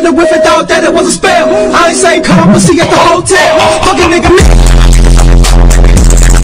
the whiff and thought that it was a spell. I ain't say come, but see at the hotel. Fucking nigga.